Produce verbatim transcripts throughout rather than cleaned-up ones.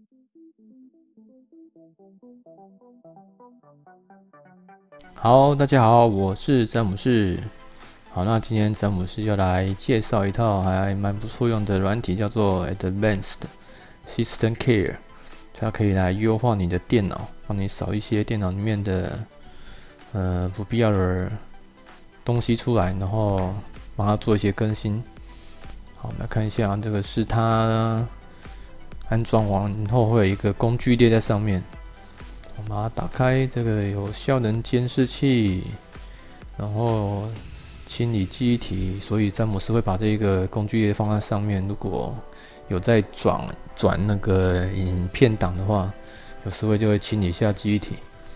好，大家好，我是詹姆士。好，那今天詹姆士要来介绍一套还蛮不错用的软体，叫做 Advanced System Care， 它可以来优化你的电脑，帮你扫一些电脑里面的呃不必要的东西出来，然后帮它做一些更新。好，我们来看一下，这个是它安装完后会有一个工具列在上面。我们把它打开，这个有效能监视器，然后清理记忆体，所以詹姆斯会把这个工具列放在上面。如果有在转转那个影片档的话，有时候就会清理一下记忆体。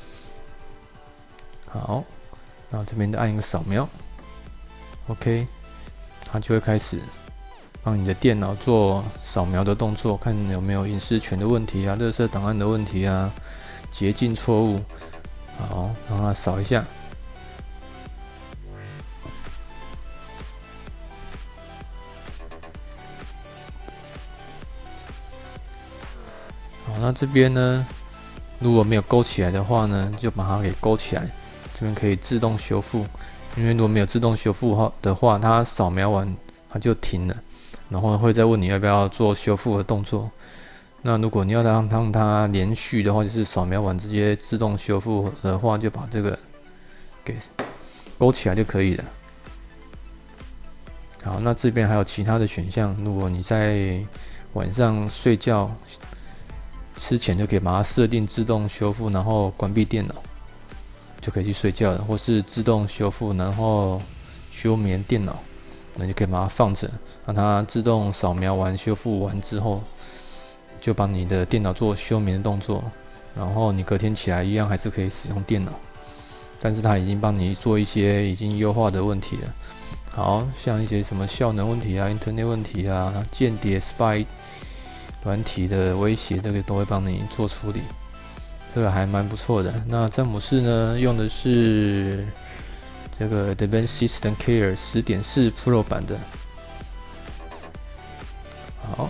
好，然后这边按一个扫描 ，OK， 它就会开始帮你的电脑做扫描的动作，看有没有隐私权的问题啊、垃圾档案的问题啊、捷径错误。好，让它扫一下。好，那这边呢，如果没有勾起来的话呢，就把它给勾起来。这边可以自动修复，因为如果没有自动修复的话，它扫描完它就停了，然后会再问你要不要做修复的动作。那如果你要让让它连续的话，就是扫描完直接自动修复的话，就把这个给勾起来就可以了。好，那这边还有其他的选项，如果你在晚上睡觉之前就可以把它设定自动修复，然后关闭电脑，就可以去睡觉了。或是自动修复，然后休眠电脑，那就可以把它放着，让它自动扫描完、修复完之后，就帮你的电脑做休眠的动作，然后你隔天起来一样还是可以使用电脑，但是它已经帮你做一些已经优化的问题了。好像一些什么效能问题啊、Internet 问题啊、间谍 spy 软体的威胁，这个都会帮你做处理，这个还蛮不错的。那詹姆士呢，用的是这个 Advanced System Care 十点四 Pro 版的。好，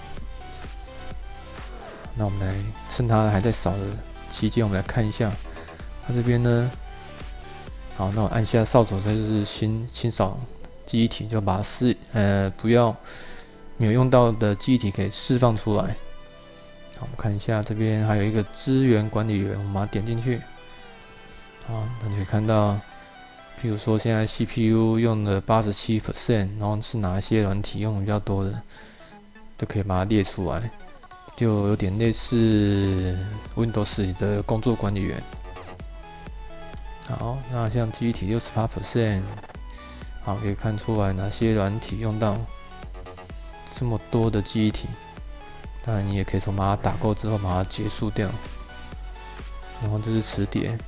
那我们来趁它还在扫的期间，我们来看一下它这边呢。好，那我按下扫帚，这就是清清扫记忆体，就把释呃不要没有用到的记忆体给释放出来。好，我们看一下这边还有一个资源管理员，我们把它点进去。好，那就可以看到，譬如说现在 C P U 用了 百分之八十七， 然后是哪一些软体用的比较多的，都可以把它列出来，就有点类似 Windows 的工作管理员。好，那像记忆体 百分之六十八， 好，可以看出来哪些软体用到这么多的记忆体。当然，你也可以从把它打勾之后把它结束掉。然后这是磁碟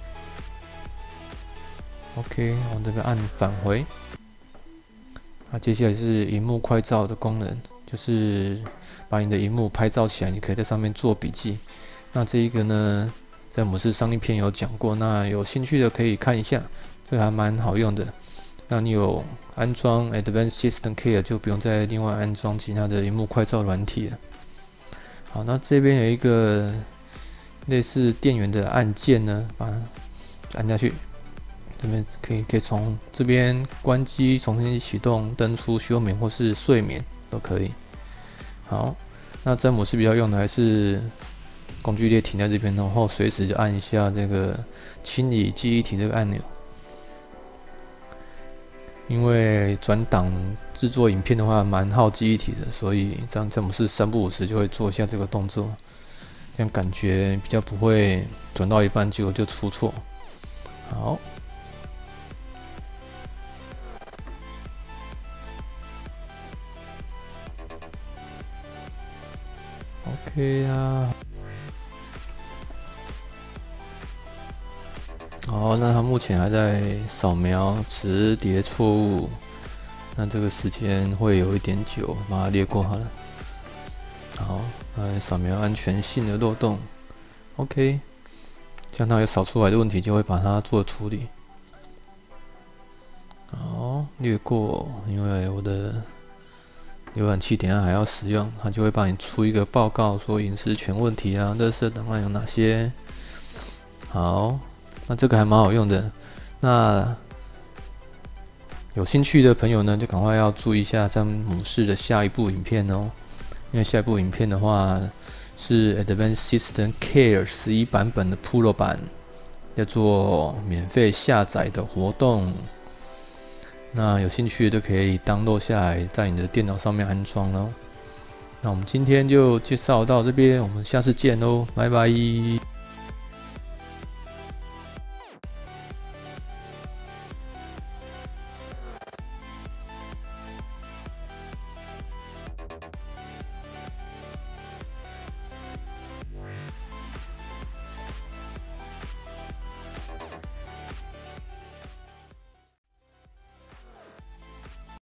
，OK， 往这个按返回。那接下来是萤幕快照的功能，就是把你的萤幕拍照起来，你可以在上面做笔记。那这一个呢，在我们是上一篇有讲过，那有兴趣的可以看一下，这个还蛮好用的。那你有安装 Advanced System Care， 就不用再另外安装其他的萤幕快照软体了。好，那这边有一个类似电源的按键呢，把它按下去，这边可以可以从这边关机、重新启动、登出、休眠或是睡眠都可以。好，那詹姆斯比较用的还是工具列停在这边，然后随时就按一下这个清理记忆体这个按钮。因为转档制作影片的话蛮耗记忆体的，所以这样詹姆斯三不五时就会做一下这个动作，这样感觉比较不会转到一半结果就出错。好 ，OK 啊。好，那它目前还在扫描磁碟错误，那这个时间会有一点久，把它列过好了。好，来扫描安全性的漏洞 ，OK， 像它有扫出来的问题，就会把它做处理。好，略过，因为我的浏览器等一下还要使用，它就会帮你出一个报告，说隐私权问题啊，垃圾档案有哪些。好，那这个还蛮好用的。那有兴趣的朋友呢，就赶快要注意一下詹姆士的下一部影片哦，因为下一部影片的话是 Advanced System Care 十一版本的 Pro 版，叫做免费下载的活动。那有兴趣的就可以 download 下来，在你的电脑上面安装咯。那我们今天就介绍到这边，我们下次见喽，拜拜。